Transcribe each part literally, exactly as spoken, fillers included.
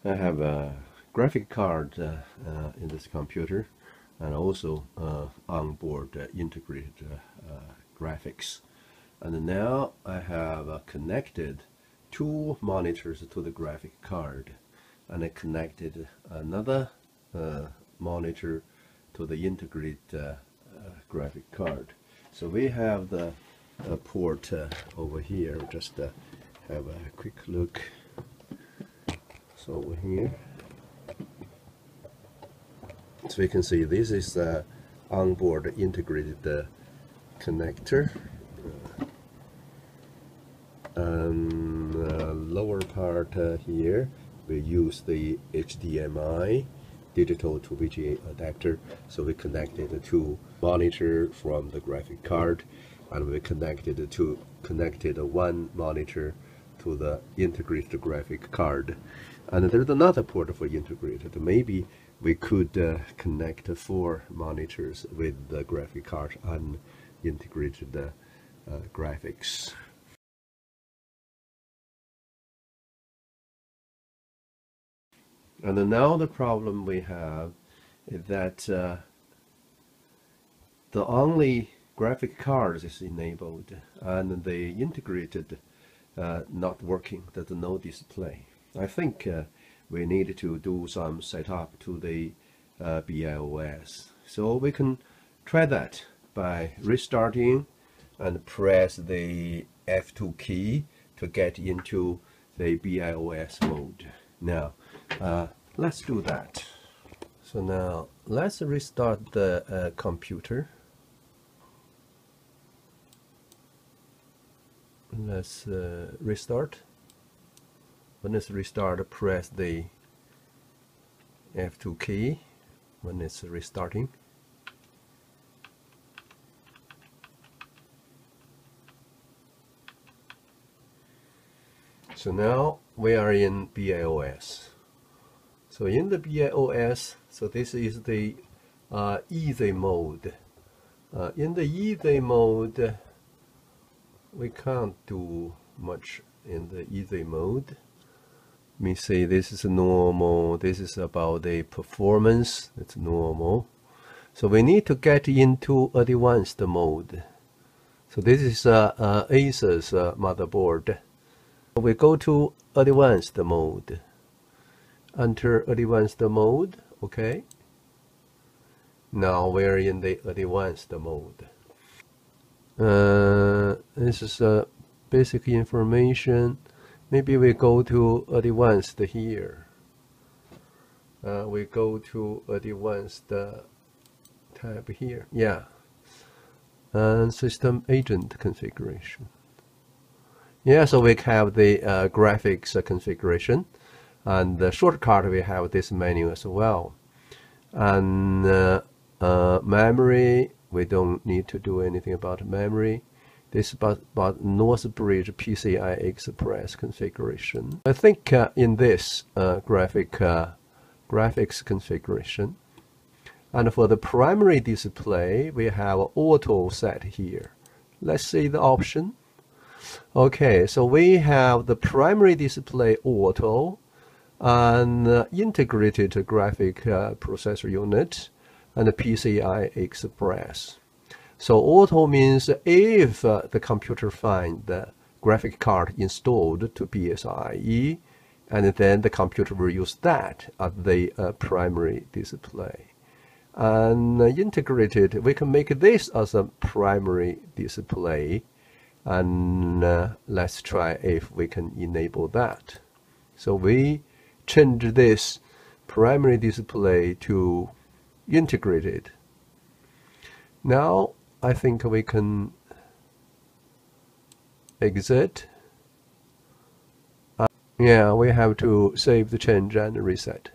I have a graphic card uh, uh, in this computer, and also uh, onboard uh, integrated uh, uh, graphics. And now I have uh, connected two monitors to the graphic card, and I connected another uh, monitor to the integrated uh, uh, graphic card. So we have the uh, port uh, over here. Just uh, have a quick look. So over here, so we can see this is the onboard integrated uh, connector. And uh, lower part uh, here, we use the H D M I digital to V G A adapter. So we connected the two monitor from the graphic card, and we connected to connected one monitor to the integrated graphic card. And there's another port for integrated. Maybe we could uh, connect four monitors with the graphic card and integrated uh, uh, graphics. And now the problem we have is that uh, the only graphic card is enabled, and the integrated uh, not working. There's no display. I think uh, we need to do some setup to the uh, B I O S. So we can try that by restarting and press the F two key to get into the B I O S mode. Now, uh, let's do that. So now, let's restart the uh, computer. Let's uh, restart. When it's restart, press the F two key when it's restarting. So now we are in B I O S. So in the B I O S, so this is the uh, easy mode. Uh, in the easy mode, we can't do much in the easy mode. Let me say this is normal. This is about the performance. It's normal. So we need to get into advanced mode. So this is uh, uh, Acer's uh, motherboard. We go to advanced mode. Enter advanced mode. Okay. Now we're in the advanced mode. Uh, this is uh, basic information. Maybe we go to advanced here. Uh, we go to advanced uh, tab here. Yeah. And system agent configuration. Yeah, so we have the uh, graphics uh, configuration, and the shortcut we have this menu as well. And uh, uh, memory, we don't need to do anything about memory. This is about, about Northbridge P C I Express configuration. I think uh, in this uh, graphic uh, graphics configuration, and for the primary display, we have auto set here. Let's see the option. Okay, so we have the primary display auto, and uh, integrated graphic uh, processor unit, and the P C I Express. So auto means if uh, the computer finds the graphic card installed to P S I E, and then the computer will use that as the uh, primary display. And uh, integrated, we can make this as a primary display. And uh, let's try if we can enable that. So we change this primary display to integrated. Now I think we can exit. Uh, yeah, we have to save the change and reset.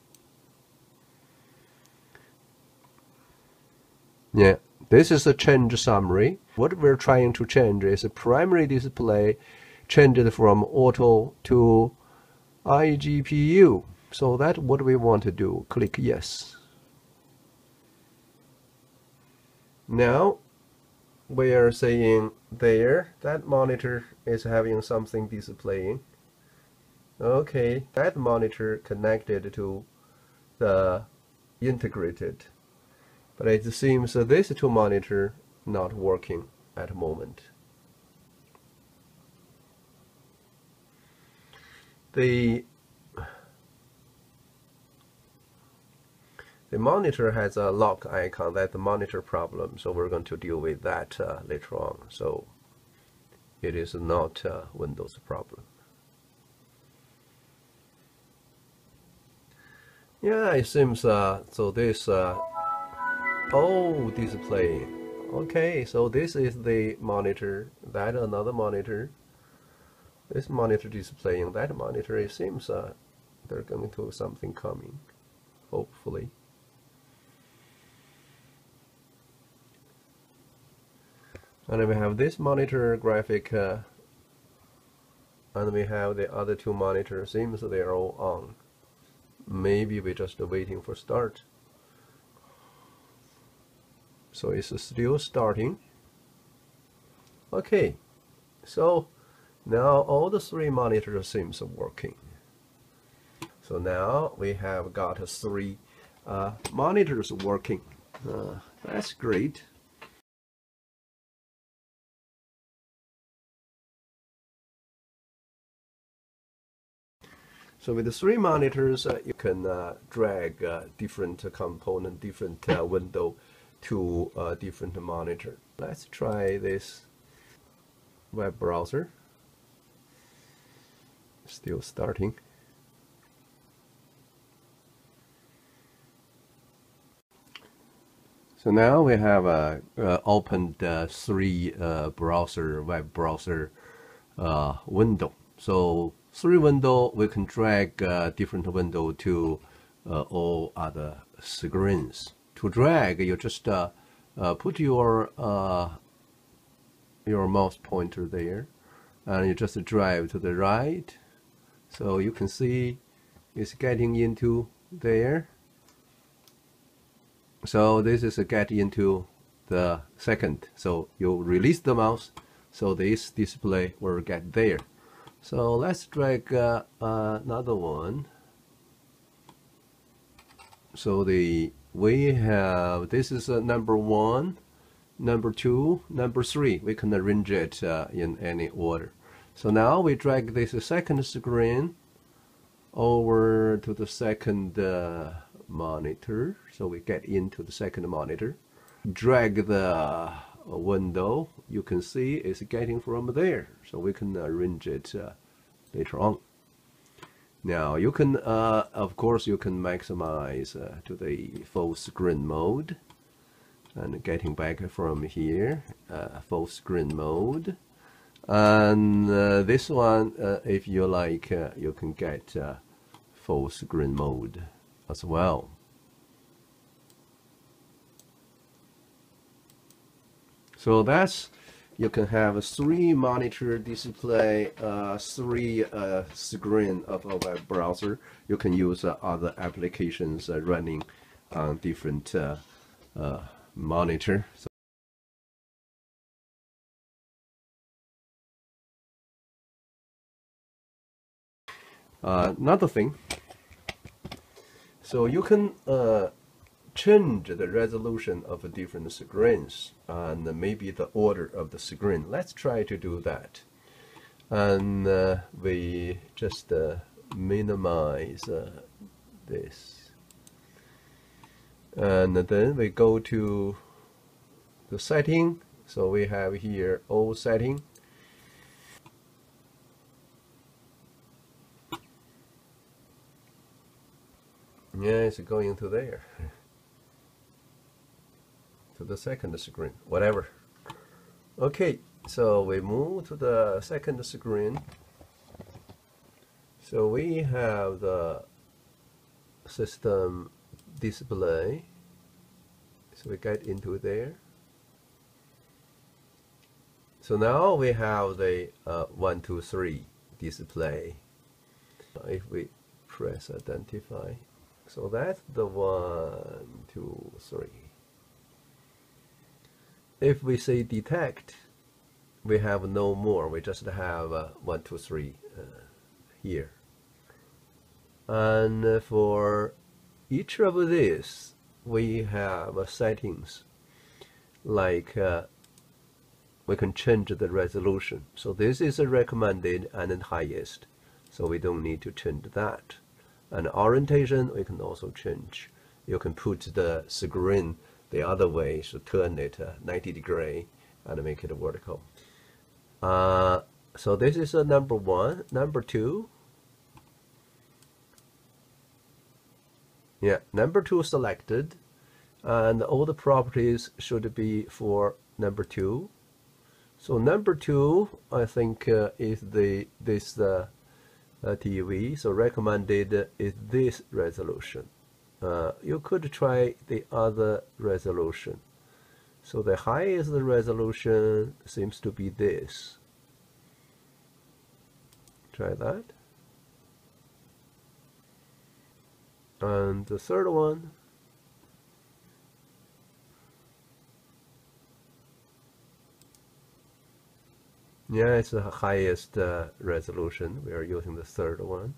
Yeah, this is a change summary. What we're trying to change is a primary display changed from auto to iGPU. So that's what we want to do. Click yes. Now we are saying there that monitor is having something displaying. Okay, that monitor connected to the integrated, but it seems uh, these two monitor not working at the moment. The the monitor has a lock icon. That's the monitor problem, so we're going to deal with that uh, later on. So it is not a Windows problem. Yeah, it seems uh, so. This uh, oh, display. Okay, so this is the monitor. That another monitor. This monitor displaying that monitor. It seems uh, they're going to something coming. Hopefully. And we have this monitor graphic, uh, and we have the other two monitors. Seems they're all on. Maybe we're just waiting for start. So it's still starting. Okay, so now all the three monitors seems working. So now we have got three uh, monitors working. Uh, that's great. So with the three monitors, uh, you can uh, drag uh, different uh, component, different uh, window to a different monitor. Let's try this web browser. Still starting. So now we have uh, uh, opened uh, three uh, browser, web browser uh, window. So three window, we can drag uh, different window to uh, all other screens. To drag, you just uh, uh, put your uh, your mouse pointer there, and you just drive to the right. So you can see it's getting into there. So this is a get into the second. So you release the mouse, so this display will get there. So let's drag uh, uh, another one. So the we have this is uh, number one, number two, number three. We can arrange it uh, in any order. So now we drag this second screen over to the second uh, monitor. So we get into the second monitor. Drag the window, you can see it's getting from there, so we can arrange it uh, later on. Now you can uh, of course you can maximize uh, to the full screen mode, and getting back from here, uh, full screen mode, and uh, this one uh, if you like uh, you can get uh, full screen mode as well. So that's, you can have a three monitor display, uh, three uh, screen of a web browser. You can use uh, other applications uh, running on different uh, uh, monitor. So uh, another thing, so you can uh, change the resolution of different screens and maybe the order of the screen. Let's try to do that. And uh, we just uh, minimize uh, this. And then we go to the setting. So we have here all setting. Yeah, it's going to there. To the second screen, whatever. Okay, so we move to the second screen. So we have the system display. So we get into there. So now we have the uh, one, two, three display. If we press identify, so that's the one, two, three. If we say detect, we have no more. We just have uh, one, two, three uh, here. And for each of these, we have uh, settings like uh, we can change the resolution. So this is a recommended and the highest, so we don't need to change that. And orientation we can also change. You can put the screen the other way, so turn it uh, ninety degree and make it vertical. Uh, so this is a number one. Number two, yeah, number two selected, and all the properties should be for number two. So number two, I think, uh, is the this uh, uh, T V. So recommended is this resolution. Uh, you could try the other resolution. So the highest resolution seems to be this. Try that. And the third one. Yeah, it's the highest uh, resolution. We are using the third one.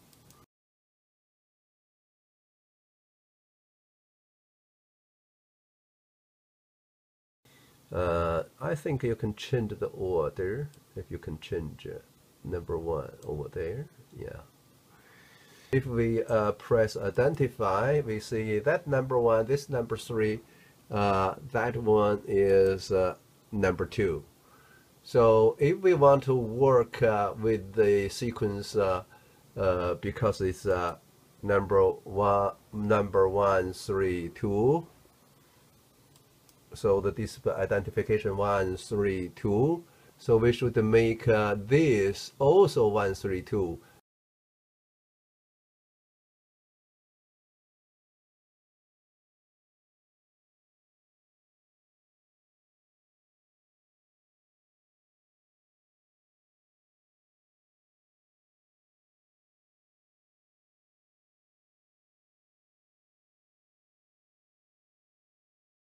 Uh, I think you can change the order if you can change uh, number one over there. Yeah. If we uh, press identify, we see that number one, this number three, uh, that one is uh, number two. So if we want to work uh, with the sequence uh, uh, because it's uh, number one, number one, three, two. So the display identification one, three, two. So we should make uh, this also one, three, two.